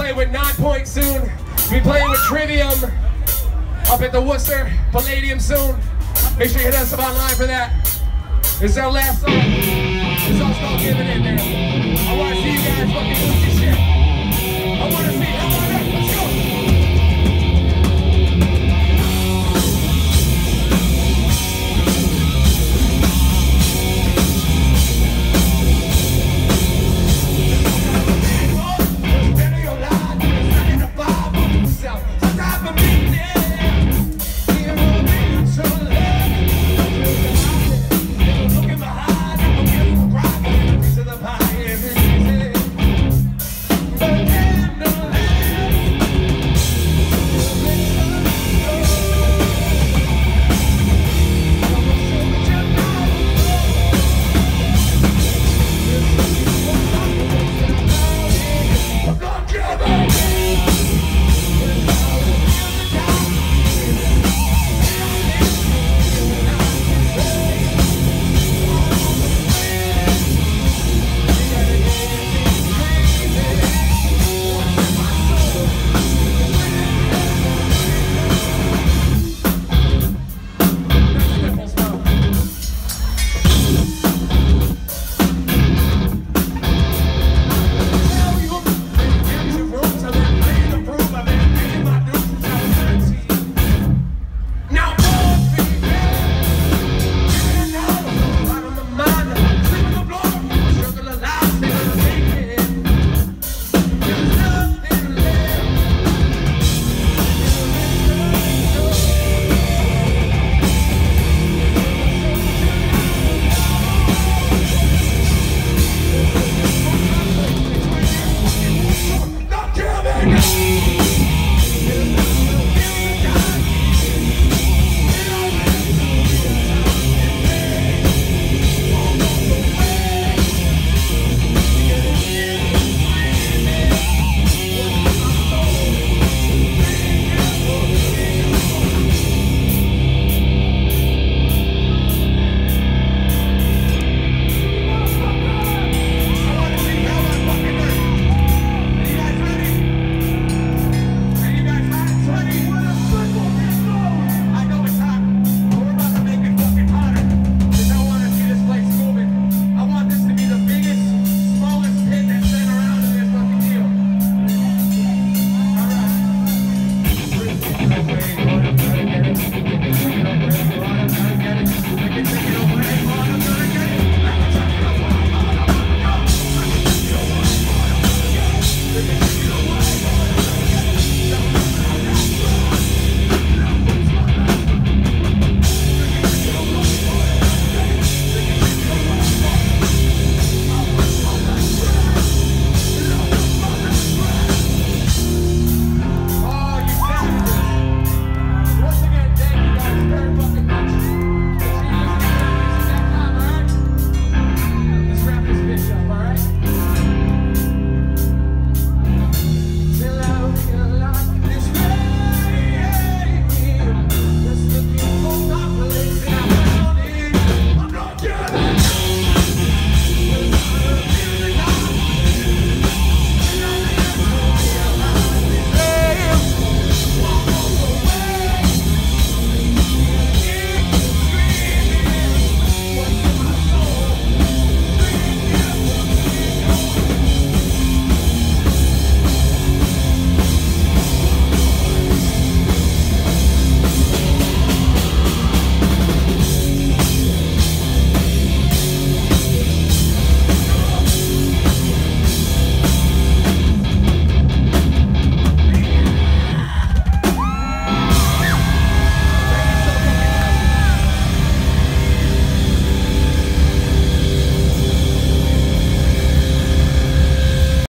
playing with 9 Point soon. We'll be playing with Trivium up at the Worcester Palladium soon. Make sure you hit us up online for that. This is our last song. This song's called Giving In, man. I want to see you guys fucking lose your shit. I want to see you. Let's go.